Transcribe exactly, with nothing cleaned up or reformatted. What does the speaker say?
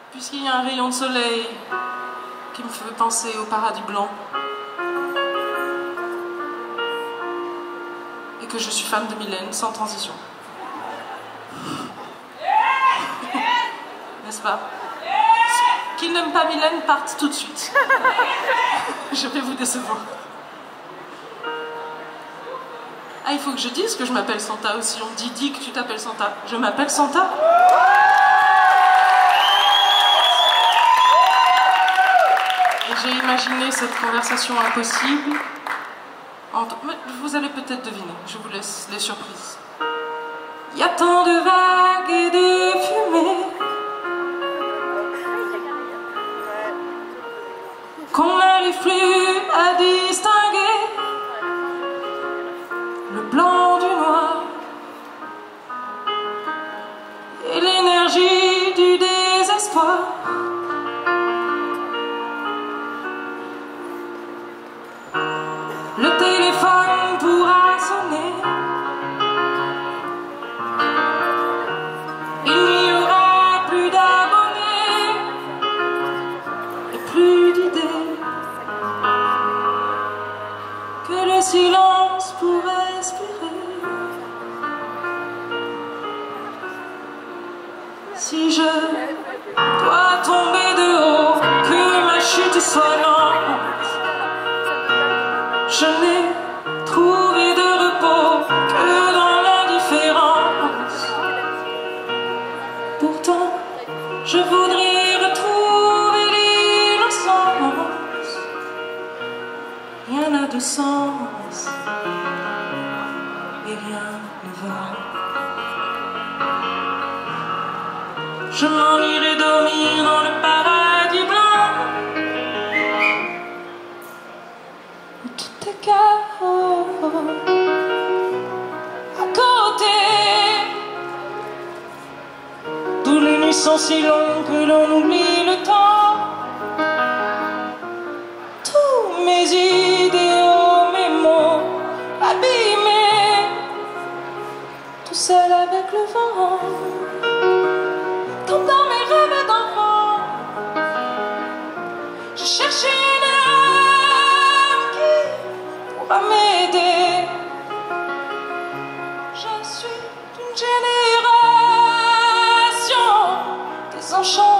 Puisqu'il y a un rayon de soleil qui me fait penser au paradis blanc, et que je suis fan de Mylène, sans transition. N'est-ce pas? Qui n'aime pas Mylène partent tout de suite. Je vais vous décevoir. Ah, il faut que je dise que je m'appelle Santa aussi. On dit, dis que tu t'appelles Santa. Je m'appelle Santa. Et j'ai imaginé cette conversation impossible. Entre... Vous allez peut-être deviner. Je vous laisse les surprises. Il y a tant de vagues et de fumée qu'on n'arrive plus à distinguer le blanc du noir et l'énergie du désespoir. Le téléphone pourra sonner, il n'y aura plus d'abonnés et plus d'idées que le silence pour respirer. Si je dois tomber de haut, que ma chute soit lente, je n'ai trouvé de repos que dans l'indifférence. Pourtant, je voudrais retrouver l'innocence. Rien n'a de sens et rien ne va. Je m'en irai dormir dans le paradis blanc où tout est chaos. À côté, d'où les nuits sont si longues que l'on oublie le temps. Tous mes idéaux, mes mots abîmés, tout seul avec le vent. Comme dans mes rêves d'enfant, je cherchais une âme qui pourra m'aider. Je suis d'une génération désenchantée.